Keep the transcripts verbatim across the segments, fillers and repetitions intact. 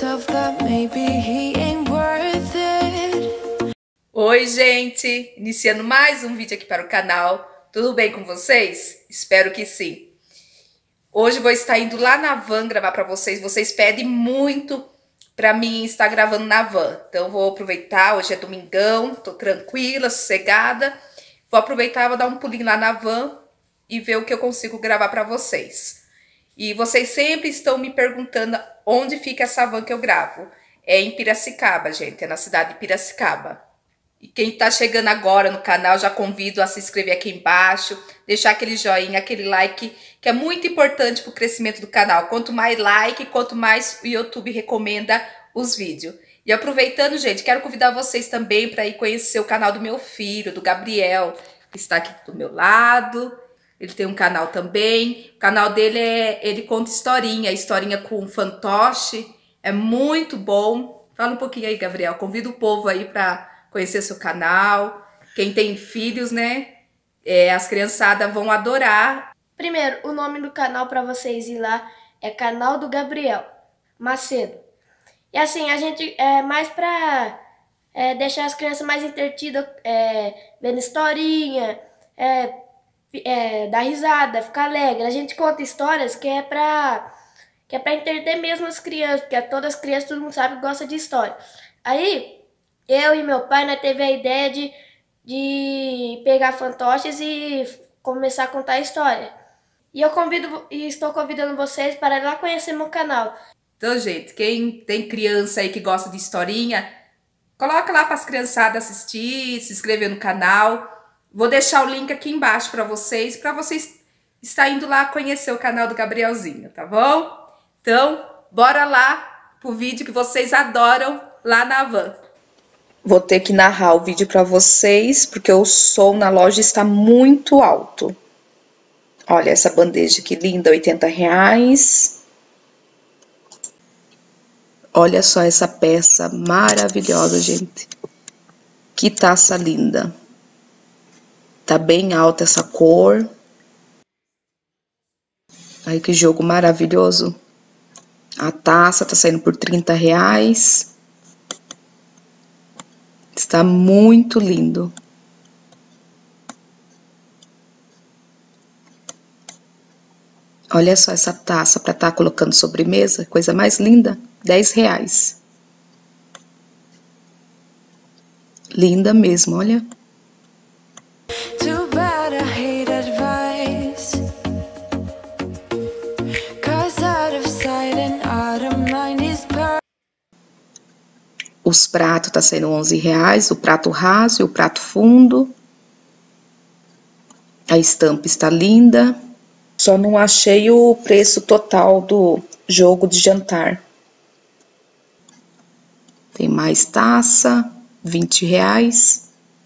myself that maybe he ain't worth it. Oi, gente! Iniciando mais um vídeo aqui para o canal. Tudo bem com vocês? Espero que sim. Hoje vou estar indo lá na van gravar para vocês. Vocês pedem muito para mim estar gravando na van. Então vou aproveitar, hoje é domingão, tô tranquila, sossegada. Vou aproveitar, vou dar um pulinho lá na van e ver o que eu consigo gravar para vocês. E vocês sempre estão me perguntando onde fica essa van que eu gravo. É em Piracicaba, gente, é na cidade de Piracicaba. E quem tá chegando agora no canal, já convido a se inscrever aqui embaixo, deixar aquele joinha, aquele like, que é muito importante pro crescimento do canal. Quanto mais like, quanto mais o YouTube recomenda os vídeos. E aproveitando, gente, quero convidar vocês também para ir conhecer o canal do meu filho, do Gabriel, que está aqui do meu lado. Ele tem um canal também. O canal dele é, ele conta historinha, historinha com fantoche. É muito bom. Fala um pouquinho aí, Gabriel. Convido o povo aí para conhecer seu canal. Quem tem filhos, né? É, as criançadas vão adorar. Primeiro, o nome do canal para vocês ir lá é Canal do Gabriel Macedo. E assim, a gente é mais para é, deixar as crianças mais entretidas, é, vendo historinha, é, é, dar risada, ficar alegre. A gente conta histórias que é para que é para entreter mesmo as crianças, porque todas as crianças, todo mundo sabe que gosta de história. Aí, eu e meu pai, nós teve a ideia de, de pegar fantoches e começar a contar a história. E eu convido e estou convidando vocês para ir lá conhecer meu canal. Então, gente, quem tem criança aí que gosta de historinha, coloca lá para as criançadas assistir, se inscrever no canal. Vou deixar o link aqui embaixo para vocês, para vocês estarem indo lá conhecer o canal do Gabrielzinho, tá bom? Então, bora lá pro vídeo que vocês adoram lá na van. Vou ter que narrar o vídeo para vocês, porque o som na loja está muito alto. Olha essa bandeja que linda, oitenta reais. Olha só essa peça maravilhosa, gente. Que taça linda. Tá bem alta essa cor. Aí que jogo maravilhoso. A taça tá saindo por trinta reais. Está muito lindo. Olha só essa taça para estar colocando sobremesa, coisa mais linda, dez reais. Linda mesmo, olha. Os pratos tá saindo onze reais, o prato raso e o prato fundo. A estampa está linda. Só não achei o preço total do jogo de jantar. Tem mais taça, vinte reais.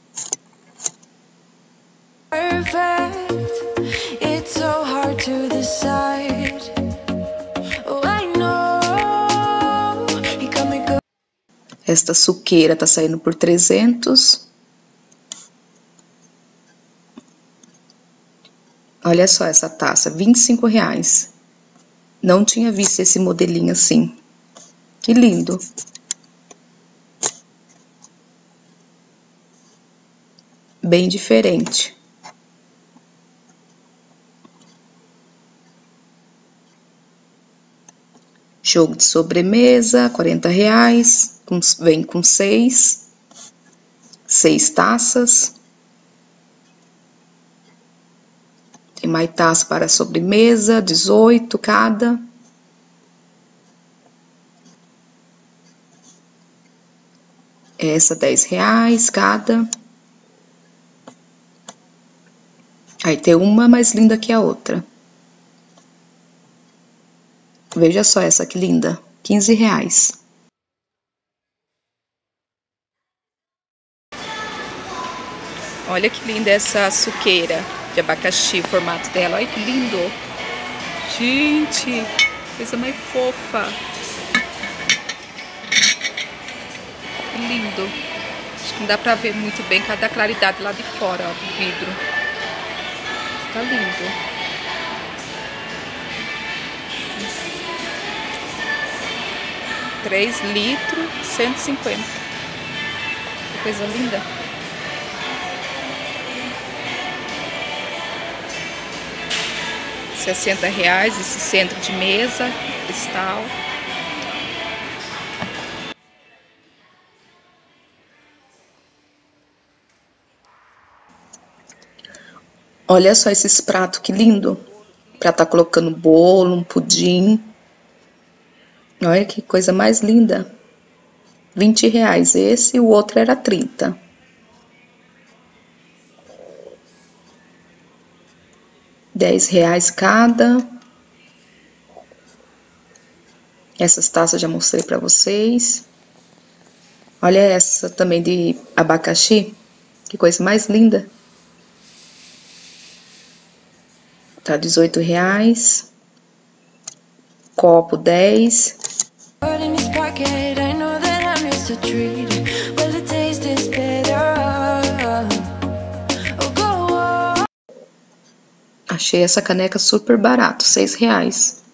Esta suqueira tá saindo por trezentos. Olha só essa taça, vinte e cinco reais. Não tinha visto esse modelinho assim. Que lindo. Bem diferente. Jogo de sobremesa, quarenta reais. Com, vem com seis. Seis taças. Tem mais taça para sobremesa, dezoito cada. Essa, dez reais cada. Aí tem uma mais linda que a outra. Veja só essa que linda, quinze reais. Olha que linda essa suqueira de abacaxi, o formato dela. Olha que lindo. Gente, coisa mais fofa. Que lindo. Acho que não dá pra ver muito bem cada claridade lá de fora, ó, do vidro. Tá lindo. três litros, cento e cinquenta. Que coisa linda. sessenta reais esse centro de mesa, cristal. Olha só esses pratos, que lindo. Pra tá colocando bolo, um pudim. Olha que coisa mais linda. vinte reais esse, o outro era trinta. dez reais cada. Essas taças já mostrei pra vocês. Olha essa também de abacaxi. Que coisa mais linda. Tá dezoito reais. Copo dez. Achei essa caneca super barato, seis reais.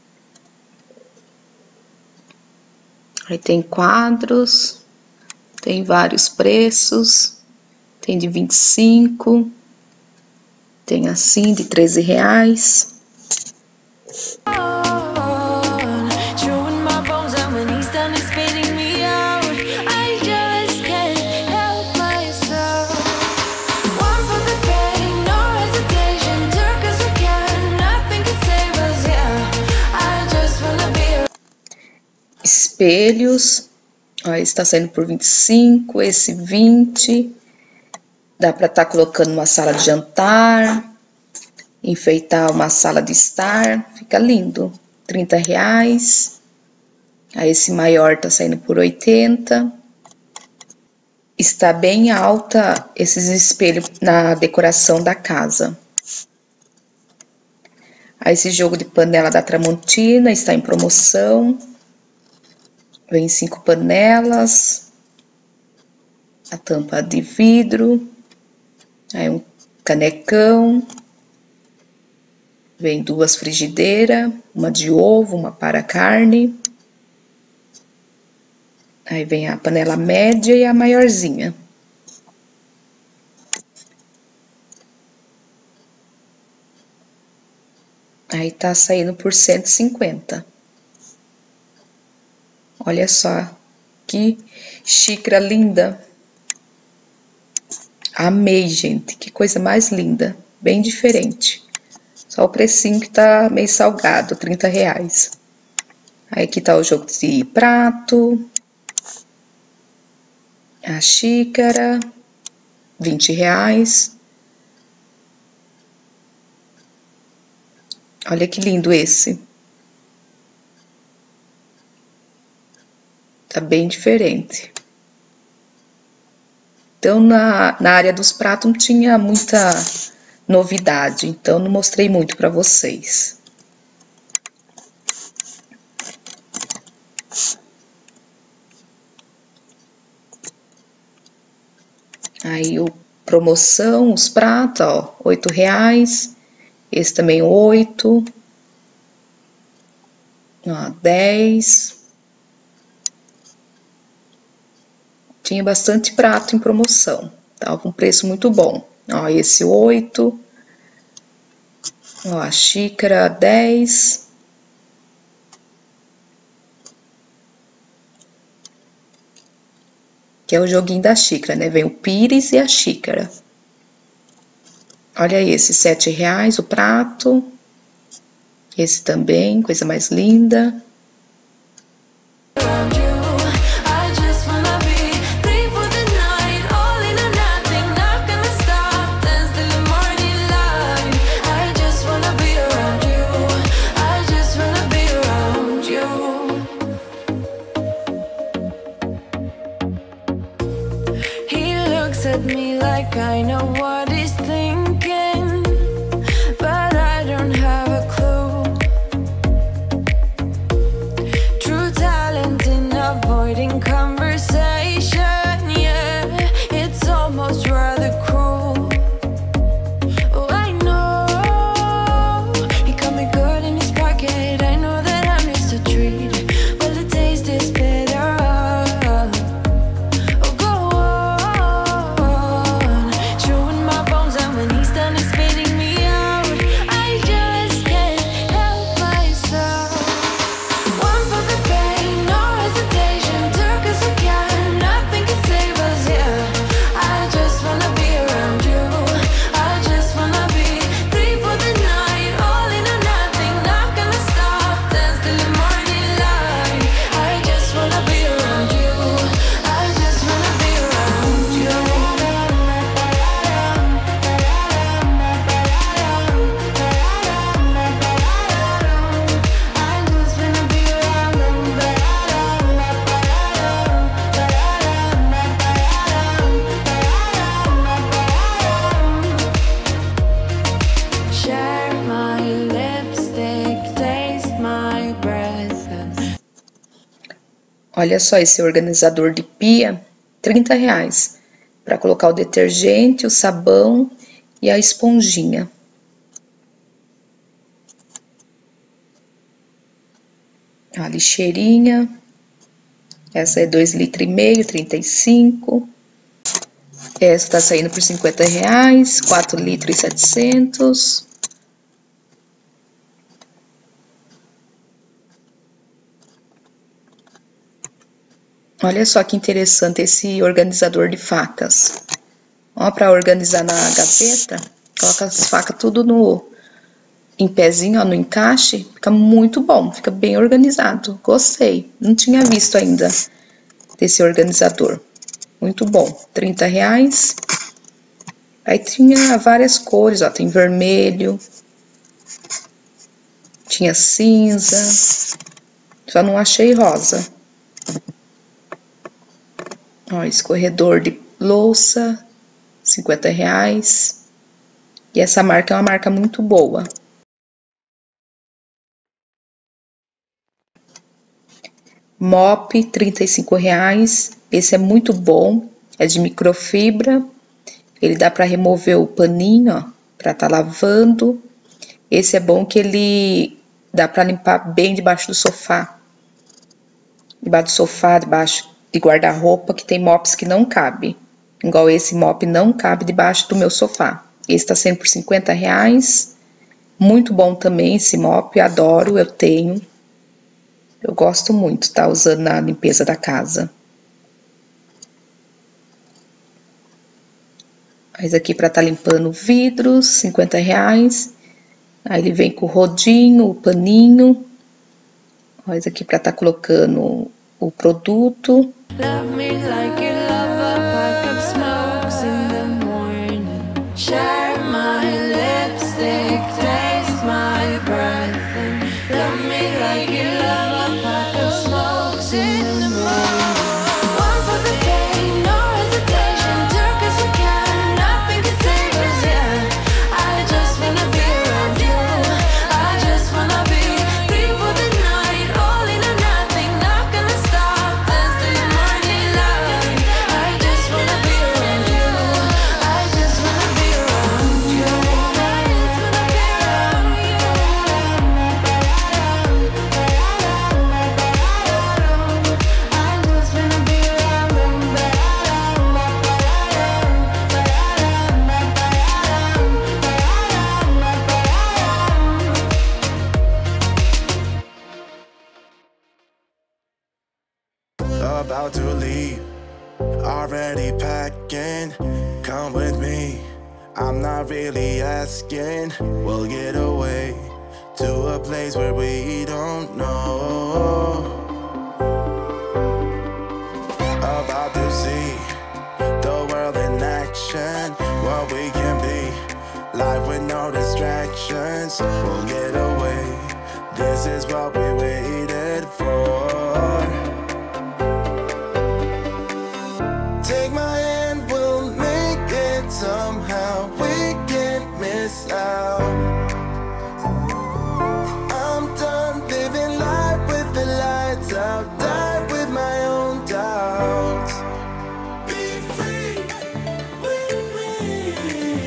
Aí tem quadros, tem vários preços, tem de vinte e cinco, tem assim de treze reais. Espelhos, ó, esse tá saindo por vinte e cinco, esse vinte. Dá pra tá colocando uma sala de jantar, enfeitar uma sala de estar, fica lindo. trinta reais. Aí esse maior tá saindo por oitenta. Está bem alta esses espelhos na decoração da casa. Aí esse jogo de panela da Tramontina está em promoção. Vem cinco panelas, a tampa de vidro, aí um canecão, vem duas frigideiras, uma de ovo, uma para carne, aí vem a panela média e a maiorzinha. Aí tá saindo por cento e cinquenta. Olha só, que xícara linda. Amei, gente, que coisa mais linda, bem diferente. Só o precinho que tá meio salgado, trinta reais. Aí aqui tá o jogo de prato. A xícara, vinte reais. Olha que lindo esse. Tá bem diferente. Então, na, na área dos pratos não tinha muita novidade, então não mostrei muito para vocês. Aí, o promoção, os pratos, ó, oito reais. Esse também oito. Ó, dez. Tinha bastante prato em promoção, tava com preço muito bom. Ó, esse oito. Ó, a xícara dez. Que é o joguinho da xícara, né? Vem o pires e a xícara. Olha esse, sete reais o prato. Esse também, coisa mais linda. At me like I know what he's thinking, but I don't have a clue. True talent in avoiding conversation, yeah, it's almost rather cruel. Oh, I know he got me good in his pocket. I know that I'm used to treat, well, the taste is bitter. Olha só esse organizador de pia, trinta reais. Para colocar o detergente, o sabão e a esponjinha. A lixeirinha. Essa é dois litros e meio, trinta e cinco. Essa tá saindo por cinquenta reais, quatro litros e setecentos. Olha só que interessante esse organizador de facas. Ó, para organizar na gaveta, coloca as facas tudo no em pezinho, ó, no encaixe, fica muito bom, fica bem organizado. Gostei, não tinha visto ainda desse organizador. Muito bom, trinta reais. Aí tinha várias cores, ó, tem vermelho, tinha cinza, só não achei rosa. Ó, escorredor de louça, cinquenta reais. E essa marca é uma marca muito boa. Mop, trinta e cinco reais. Esse é muito bom, é de microfibra. Ele dá para remover o paninho, ó, para tá lavando. Esse é bom que ele dá para limpar bem debaixo do sofá. Debaixo do sofá, debaixo de guarda-roupa, que tem mops que não cabe. Igual esse mop não cabe debaixo do meu sofá. Esse tá sendo por cinquenta reais. Muito bom também esse mop, adoro, eu tenho. Eu gosto muito, tá? Usando na limpeza da casa. Mas aqui para tá limpando vidros, cinquenta reais. Aí ele vem com o rodinho, o paninho. Mas aqui para tá colocando o produto. Love me like you love a pack of smokes in the morning. Share my lipstick, taste my breath. And love me like you love a pack of smokes in the morning. One for the pain, no hesitation. Do 'cause we can, nothing can save us, yeah. I just wanna be around you. I just wanna be free for the night, all in or nothing. Not gonna stop, dance till the morning light. I just wanna be around you. I just wanna be around you. I just wanna be around you. I just wanna be About to leave, already packing. Come with me, I'm not really asking. We'll get away to a place where we don't know. About to see the world in action, what we can be. Life with no distractions, we'll get away. This is what we waited for. Take my hand, we'll make it somehow. We can't miss out. I'm done living life with the lights out. Die with my own doubts. Be free with me.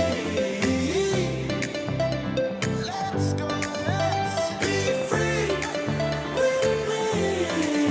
Let's go, let's be free with me.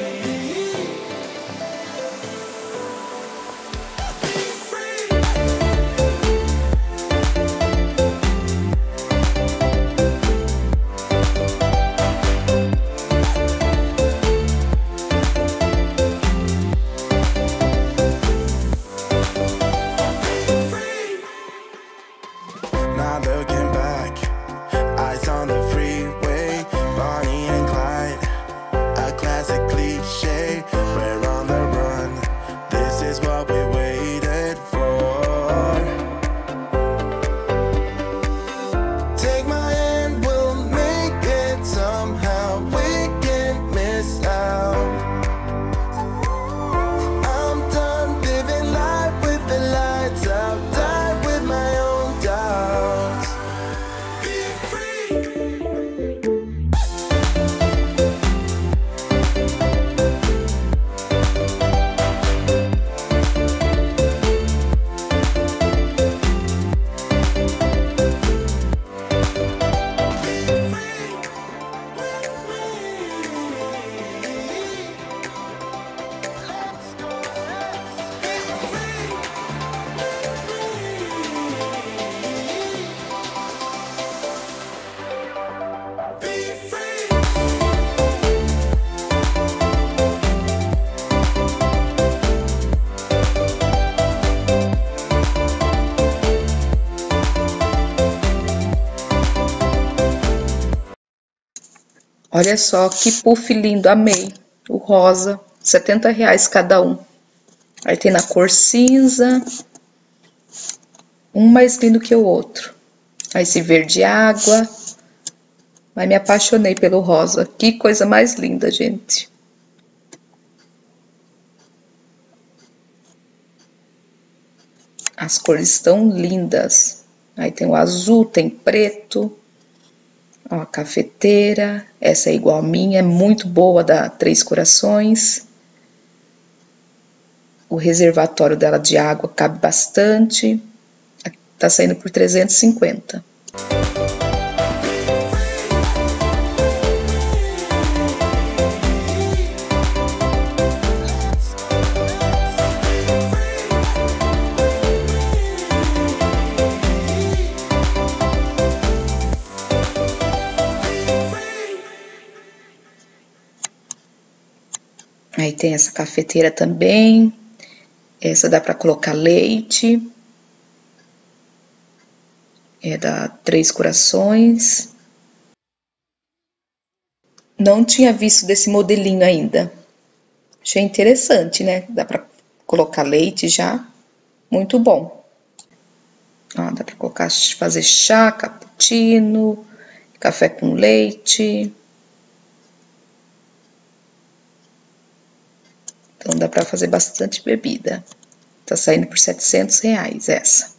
Not looking back, eyes on the freeway, Bonnie and Clyde, a classic cliche. We're on the run, this is what we waited for. Take my hand, we'll make it somehow. We can't miss out. I'm done living life with the lights out. Die with my own doubts. Be free. Olha só que puff lindo, amei. O rosa, setenta reais cada um. Aí tem na cor cinza, um mais lindo que o outro. Aí esse verde água, mas me apaixonei pelo rosa. Que coisa mais linda, gente. As cores estão lindas. Aí tem o azul, tem preto. Ó, a cafeteira. Essa é igual a minha, é muito boa, da Três Corações. O reservatório dela de água cabe bastante. Tá saindo por trezentos e cinquenta. Aí tem essa cafeteira também. Essa dá para colocar leite. É da Três Corações. Não tinha visto desse modelinho ainda. Achei interessante, né? Dá para colocar leite já. Muito bom. Ó, dá para colocar, fazer chá, cappuccino, café com leite. Então dá para fazer bastante bebida. Tá saindo por setecentos reais essa.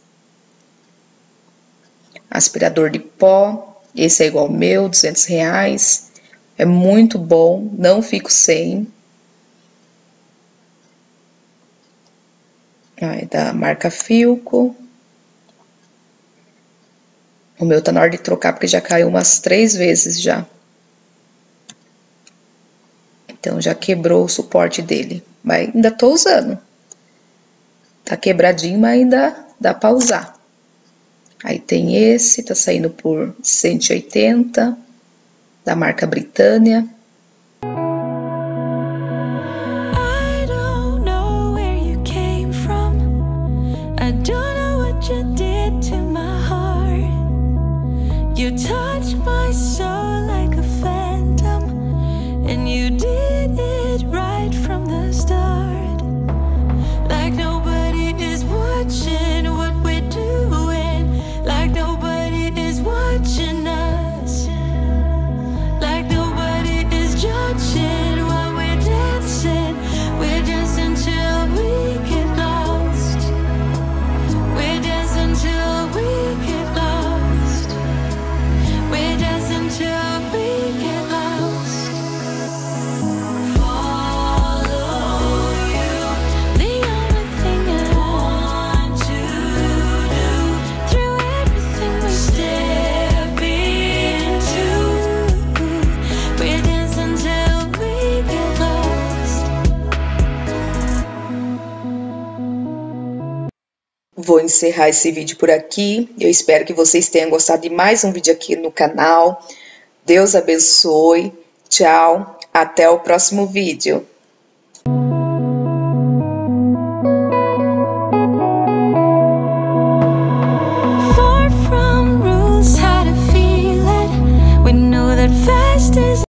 Aspirador de pó. Esse é igual ao meu, duzentos reais. É muito bom, não fico sem. Ah, é da marca Filco. O meu tá na hora de trocar porque já caiu umas três vezes já. Então já quebrou o suporte dele. Mas ainda tô usando. Tá quebradinho, mas ainda dá pra usar. Aí tem esse, tá saindo por cento e oitenta, da marca Britânia. I don't know where you came from. I don't know what you did to my heart. You touched my soul like a phantom, and you did it right from the start. Like nobody is watching what we're doing. Like nobody is watching us. Like nobody is judging while we're dancing. We're dancing till we get lost. We're dancing till we get lost. We're dancing till we get lost. Follow you, the only thing I want to do. Through everything we step into, we're dancing till we get lost. Vou encerrar esse vídeo por aqui. Eu espero que vocês tenham gostado de mais um vídeo aqui no canal. Deus abençoe. Tchau. Até o próximo vídeo.